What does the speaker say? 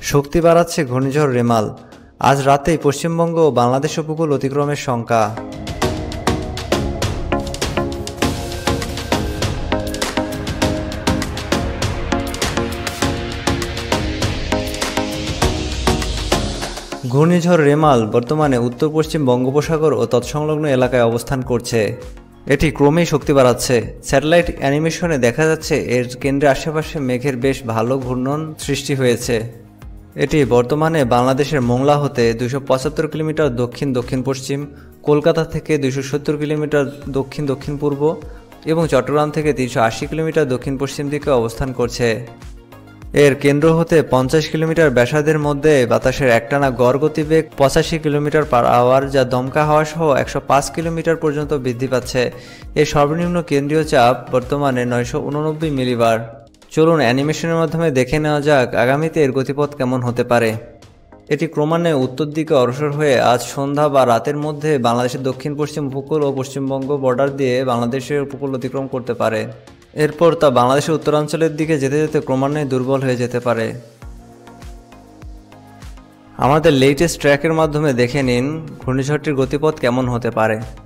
শক্তি বাড়াচ্ছে ঘূর্ণিঝড় রেমাল। আজ রাতেই পশ্চিমবঙ্গ ও বাংলাদেশ উপকূল অতিক্রমের শঙ্কা। ঘূর্ণিঝড় রেমাল বর্তমানে উত্তর পশ্চিম বঙ্গোপসাগর ও তৎসংলগ্ন এলাকায় অবস্থান করছে। এটি ক্রমেই শক্তি বাড়াচ্ছে। স্যাটেলাইট অ্যানিমেশনে দেখা যাচ্ছে এর কেন্দ্রের আশেপাশে মেঘের বেশ ভালো ঘূর্ণন সৃষ্টি হয়েছে। এটি বর্তমানে বাংলাদেশের মোংলা হতে 275 কিলোমিটার দক্ষিণ দক্ষিণ পশ্চিম, কলকাতা থেকে 270 কিলোমিটার দক্ষিণ দক্ষিণ পূর্ব এবং চট্টগ্রাম থেকে 380 কিলোমিটার দক্ষিণ পশ্চিম দিকে অবস্থান করছে। এর কেন্দ্র হতে 50 কিলোমিটার ব্যাসার্ধের মধ্যে বাতাসের একটানা গড় গতিবেগ 85 কিলোমিটার পার আওয়ার, যা দমকা হাওয়া সহ 105 কিলোমিটার পর্যন্ত বৃদ্ধি পাচ্ছে। এর সর্বনিম্ন কেন্দ্রীয় চাপ বর্তমানে 989 মিলিবার। চলুন অ্যানিমেশনের মাধ্যমে দেখে নেওয়া যাক আগামীতে এর গতিপথ কেমন হতে পারে। এটি ক্রমান্বয়ে উত্তর দিকে অগ্রসর হয়ে আজ সন্ধ্যা বা রাতের মধ্যে বাংলাদেশের দক্ষিণ পশ্চিম উপকূল ও পশ্চিমবঙ্গ বর্ডার দিয়ে বাংলাদেশের উপকূল অতিক্রম করতে পারে। এরপর তা বাংলাদেশের উত্তরাঞ্চলের দিকে যেতে যেতে ক্রমান্বয়ে দুর্বল হয়ে যেতে পারে। আমাদের লেটেস্ট ট্র্যাকের মাধ্যমে দেখে নিন ঘূর্ণিঝড়টির গতিপথ কেমন হতে পারে।